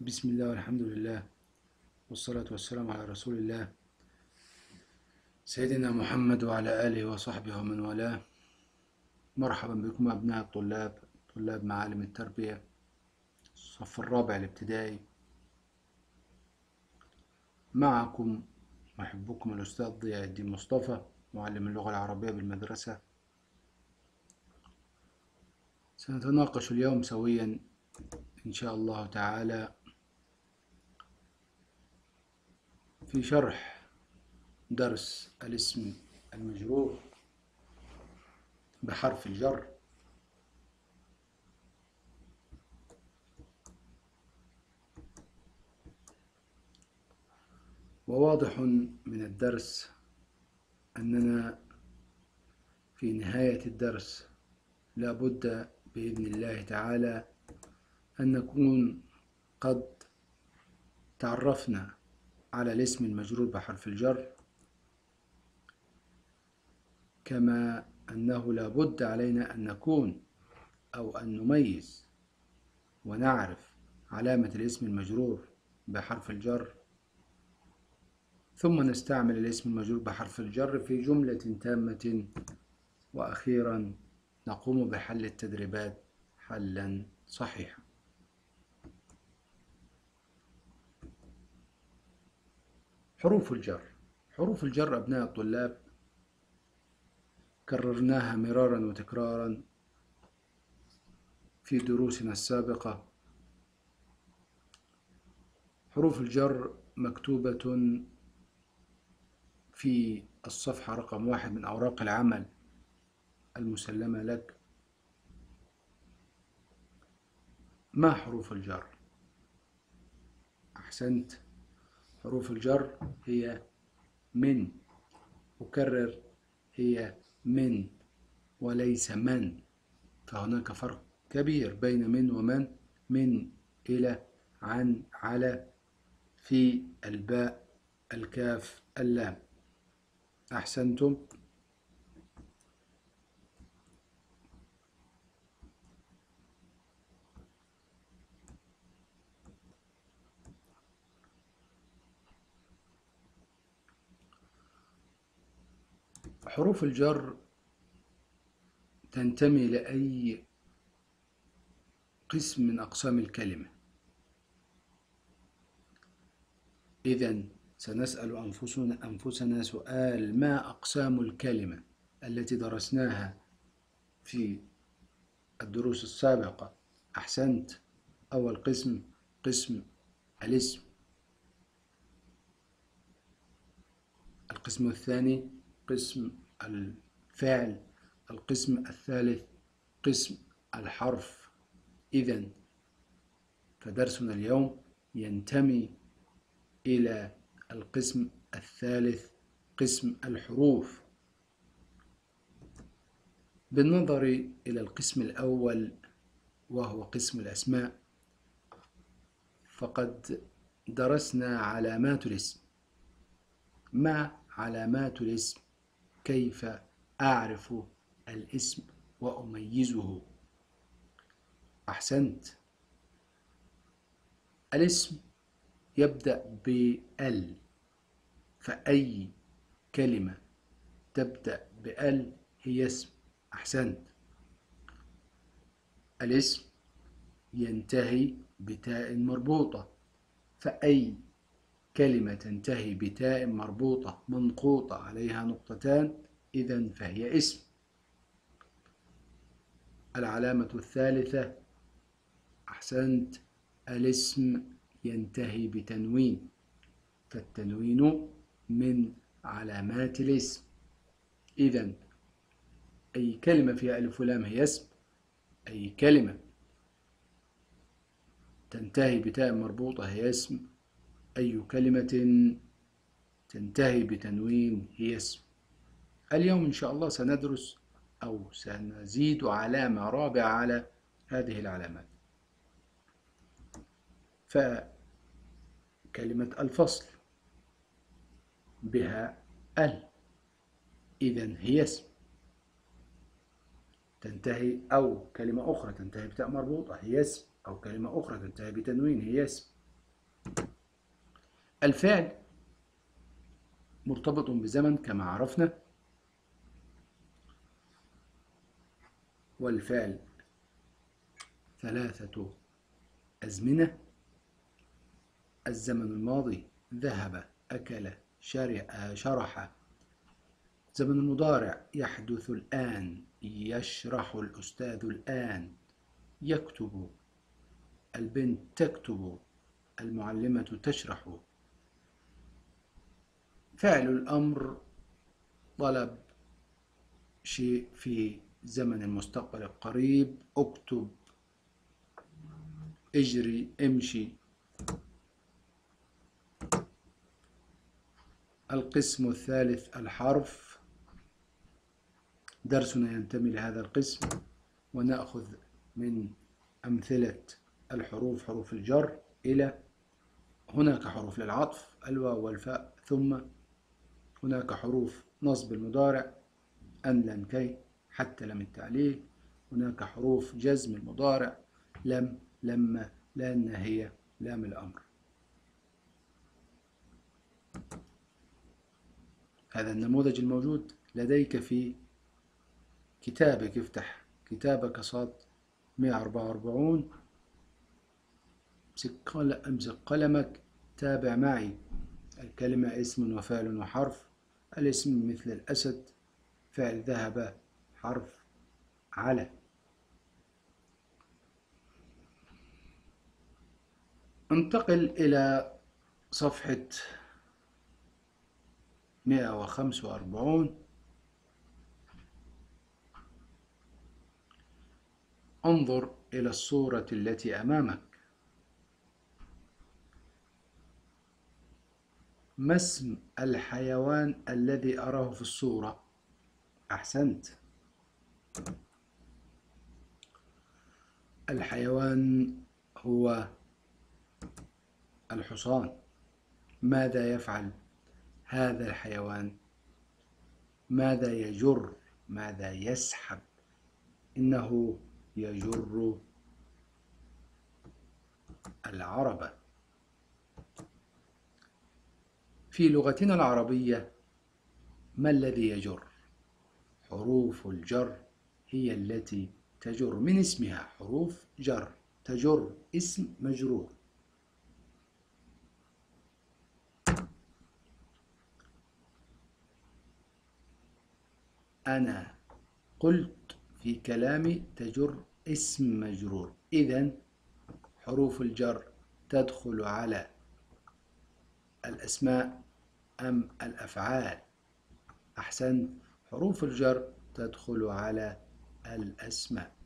بسم الله والحمد لله والصلاة والسلام على رسول الله سيدنا محمد وعلى آله وصحبه ومن والاه. مرحبا بكم أبناء الطلاب، طلاب معالم التربية الصف الرابع الابتدائي. معكم محبكم الأستاذ ضياء الدين مصطفى، معلم اللغة العربية بالمدرسة. سنتناقش اليوم سويا إن شاء الله تعالى في شرح درس الاسم المجرور بحرف الجر. وواضح من الدرس أننا في نهاية الدرس لا بد بإذن الله تعالى أن نكون قد تعرفنا على الاسم المجرور بحرف الجر، كما أنه لا بد علينا أن نكون أو أن نميز ونعرف علامة الاسم المجرور بحرف الجر، ثم نستعمل الاسم المجرور بحرف الجر في جملة تامة، وأخيرا نقوم بحل التدريبات حلا صحيحا. حروف الجر. حروف الجر أبناء الطلاب كررناها مرارا وتكرارا في دروسنا السابقة. حروف الجر مكتوبة في الصفحة رقم 1 من أوراق العمل المسلمة لك. ما حروف الجر؟ أحسنت، حروف الجر هي من، أكرر، هي من وليس من، فهناك فرق كبير بين من ومن. من، إلى، عن، على، في، الباء، الكاف، اللام. أحسنتم. حروف الجر تنتمي لأي قسم من أقسام الكلمة. إذن سنسأل أنفسنا سؤال: ما أقسام الكلمة التي درسناها في الدروس السابقة؟ أحسنت، أول قسم قسم الاسم، القسم الثاني قسم الفعل، القسم الثالث قسم الحرف. إذن فدرسنا اليوم ينتمي إلى القسم الثالث قسم الحروف. بالنظر إلى القسم الأول وهو قسم الأسماء، فقد درسنا علامات الاسم. ما علامات الاسم؟ كيف أعرف الاسم وأميزه؟ أحسنت، الاسم يبدأ بال، فأي كلمة تبدأ بال هي اسم. أحسنت، الاسم ينتهي بتاء مربوطة، فأي كلمة تنتهي بتاء مربوطة منقوطة عليها نقطتان إذن فهي اسم. العلامة الثالثة، أحسنت، الاسم ينتهي بتنوين، فالتنوين من علامات الاسم. إذن أي كلمة فيها ألف ولام هي اسم، أي كلمة تنتهي بتاء مربوطة هي اسم، أي كلمة تنتهي بتنوين هي اسم. اليوم إن شاء الله سندرس أو سنزيد علامة رابعة على هذه العلامات، فكلمة الفصل بها ال، إذن هي اسم. تنتهي، أو كلمة أخرى تنتهي بتاء مربوطة هي اسم، أو كلمة أخرى تنتهي بتنوين هي اسم. الفعل مرتبط بزمن كما عرفنا، والفعل ثلاثة أزمنة: الزمن الماضي ذهب، أكل، شرح. زمن المضارع يحدث الآن، يشرح الأستاذ الآن، يكتب، البنت تكتب، المعلمة تشرح. فعل الأمر طلب شيء في زمن المستقبل القريب: اكتب، اجري، امشي. القسم الثالث الحرف، درسنا ينتمي لهذا القسم، ونأخذ من أمثلة الحروف حروف الجر إلى. هناك حروف للعطف: الواو والفاء، ثم. هناك حروف نصب المضارع: أن، لن، كي، حتى، لم التعليل. هناك حروف جزم المضارع: لم، لما، لا الناهية، لام الأمر. هذا النموذج الموجود لديك في كتابك. افتح كتابك صاد 144، امسك قلمك، تابع معي. الكلمة اسم وفعل وحرف. الاسم مثل الأسد، فعل ذهب، حرف على. انتقل إلى صفحة 145. انظر إلى الصورة التي أمامك. ما اسم الحيوان الذي أراه في الصورة؟ أحسنت، الحيوان هو الحصان. ماذا يفعل هذا الحيوان؟ ماذا يجر؟ ماذا يسحب؟ إنه يجر العربة. في لغتنا العربية ما الذي يجر؟ حروف الجر هي التي تجر، من اسمها حروف جر، تجر اسم مجرور. أنا قلت في كلامي تجر اسم مجرور، إذن حروف الجر تدخل على الأسماء أم الأفعال؟ أحسنت، حروف الجر تدخل على الأسماء.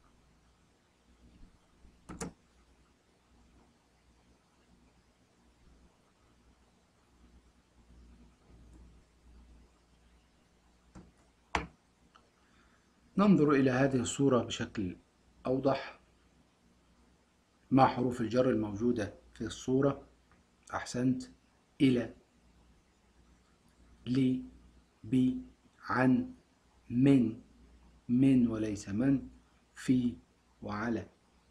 ننظر إلى هذه الصورة بشكل أوضح مع حروف الجر الموجودة في الصورة. أحسنت، إلى، لي، بي، عن، من وليس من، في، وعلى.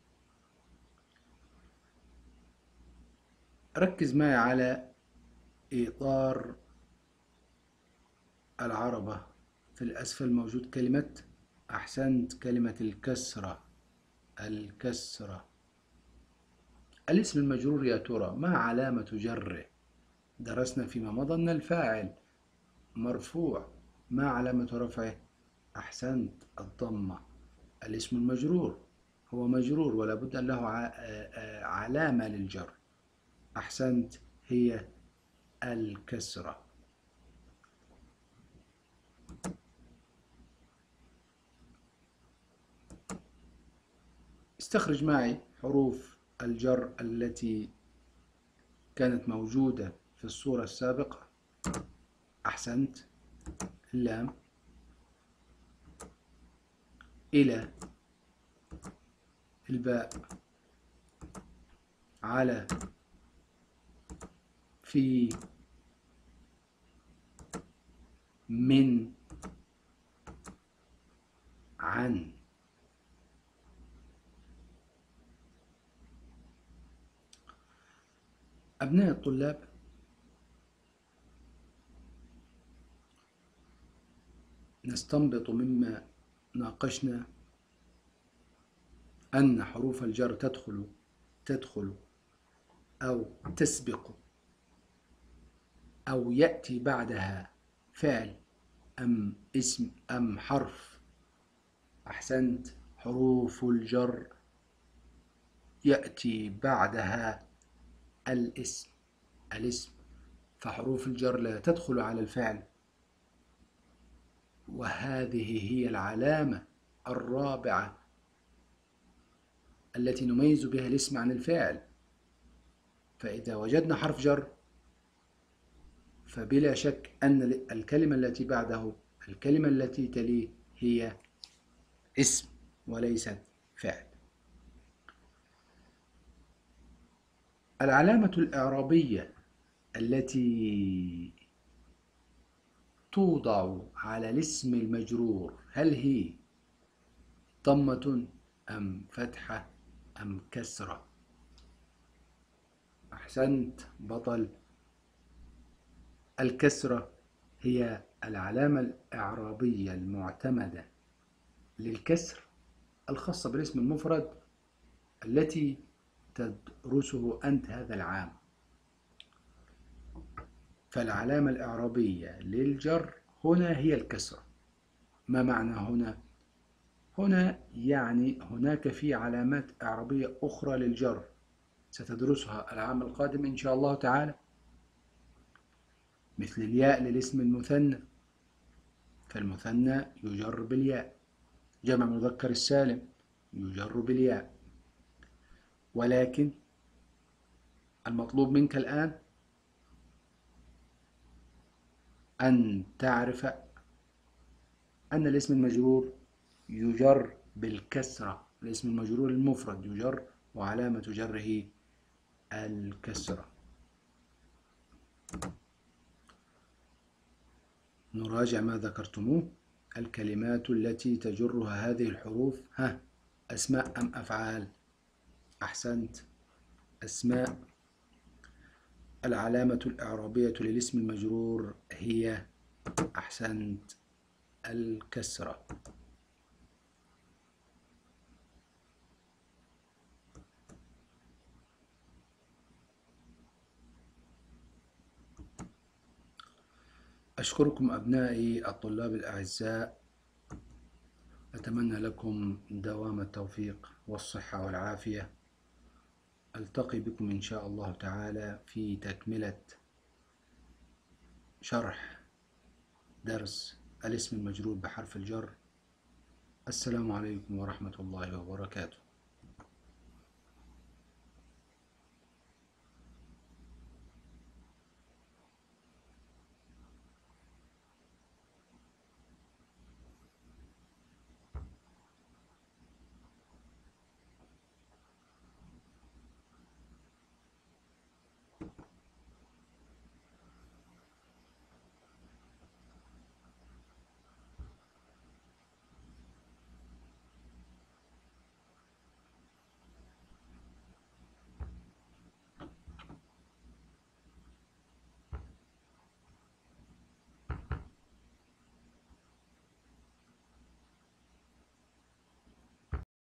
ركز معي على إطار العربة. في الأسفل موجود كلمة، أحسنت، كلمة الكسرة. الكسرة. الاسم المجرور يا ترى ما علامة جره؟ درسنا فيما مضى أن الفاعل مرفوع. ما علامة رفعه؟ أحسنت، الضمة. الاسم المجرور هو مجرور ولا بد أن له علامة للجر. أحسنت، هي الكسرة. استخرج معي حروف الجر التي كانت موجودة في الصورة السابقة. أحسنت، اللام، إلى، الباء، على، في، من، عن. أبناء الطلاب، نستنبط مما ناقشنا أن حروف الجر تدخل أو تسبق أو يأتي بعدها فعل أم اسم أم حرف. أحسنت، حروف الجر يأتي بعدها الاسم، فحروف الجر لا تدخل على الفعل، وهذه هي العلامة الرابعة التي نميز بها الاسم عن الفاعل. فإذا وجدنا حرف جر فبلا شك أن الكلمة التي بعده، الكلمة التي تليه، هي اسم وليست فعل. العلامة الإعرابية التي توضع على الاسم المجرور، هل هي ضمة أم فتحة أم كسرة؟ أحسنت بطل، الكسرة هي العلامة الإعرابية المعتمدة للكسر الخاصة بالاسم المفرد التي تدرسه أنت هذا العام. فالعلامة الإعرابية للجر هنا هي الكسرة. ما معنى هنا؟ هنا يعني هناك في علامات إعرابية أخرى للجر ستدرسها العام القادم إن شاء الله تعالى، مثل الياء للاسم المثنى، فالمثنى يجر بالياء، جمع مذكر السالم يجر بالياء. ولكن المطلوب منك الآن أن تعرف أن الاسم المجرور يجر بالكسرة، الاسم المجرور المفرد يجر وعلامة جره الكسرة. نراجع ما ذكرتموه. الكلمات التي تجرها هذه الحروف، أسماء أم أفعال؟ أحسنت، أسماء. العلامة الإعرابية للاسم المجرور هي، أحسنت، الكسرة. أشكركم أبنائي الطلاب الأعزاء، أتمنى لكم دوام التوفيق والصحة والعافية. ألتقي بكم إن شاء الله تعالى في تكملة شرح درس الاسم المجرور بحرف الجر. السلام عليكم ورحمة الله وبركاته.